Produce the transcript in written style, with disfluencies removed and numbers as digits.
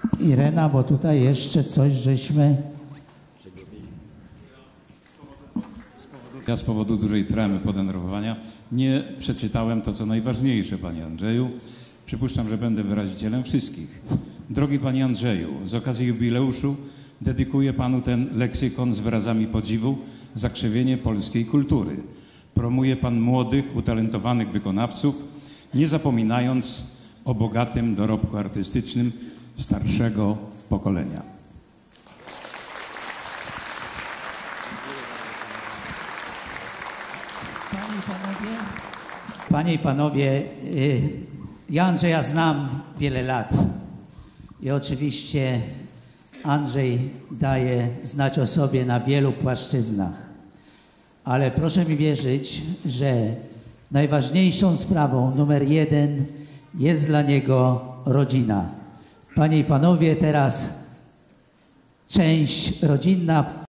Irena, bo tutaj jeszcze coś żeśmy... Ja z powodu dużej tremy podenerwowania nie przeczytałem to, co najważniejsze, panie Andrzeju. Przypuszczam, że będę wyrazicielem wszystkich. Drogi panie Andrzeju, z okazji jubileuszu dedykuję panu ten leksykon z wyrazami podziwu za krzewienie polskiej kultury. Promuje pan młodych, utalentowanych wykonawców, nie zapominając o bogatym dorobku artystycznym starszego pokolenia. Panie i panowie, ja Andrzeja znam wiele lat i oczywiście Andrzej daje znać o sobie na wielu płaszczyznach, ale proszę mi wierzyć, że najważniejszą sprawą numer 1 jest dla niego rodzina. Panie i panowie, teraz część rodzinna.